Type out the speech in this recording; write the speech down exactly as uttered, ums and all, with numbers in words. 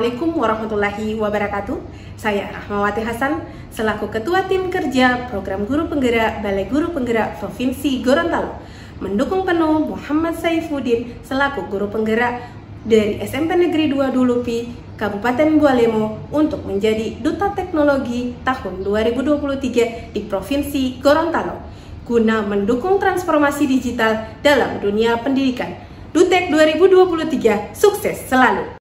Assalamualaikum warahmatullahi wabarakatuh. Saya Rahmawati Hasan, selaku Ketua Tim Kerja Program Guru Penggerak Balai Guru Penggerak Provinsi Gorontalo, mendukung penuh Muhammad Saifuddin selaku Guru Penggerak dari S M P Negeri dua Dulupi, Kabupaten Bualemo untuk menjadi Duta Teknologi tahun dua ribu dua puluh tiga di Provinsi Gorontalo, guna mendukung transformasi digital dalam dunia pendidikan. Dutek dua ribu dua puluh tiga sukses selalu.